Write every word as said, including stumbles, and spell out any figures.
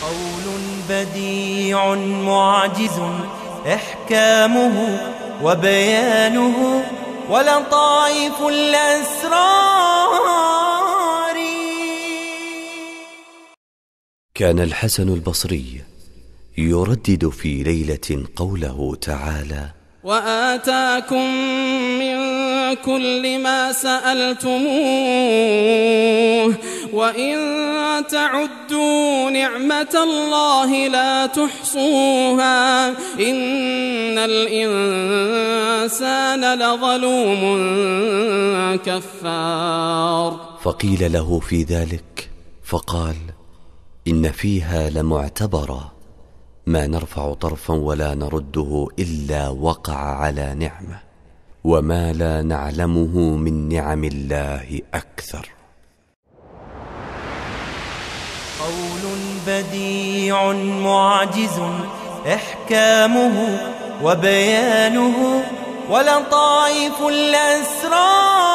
قول بديع معجز إحكامه وبيانه ولطائف الأسرار. كان الحسن البصري يردد في ليلة قوله تعالى: وآتاكم من كل ما سألتموه وإن تعدوا نعمة الله لا تحصوها إن الإنسان لظلوم كفار. فقيل له في ذلك فقال: إن فيها لمعتبرا ما نرفع طرفا ولا نرده إلا وقع على نعمة وما لا نعلمه من نعم الله أكثر. قول بديع معجز إحكامه وبيانه ولطائف الأسرار.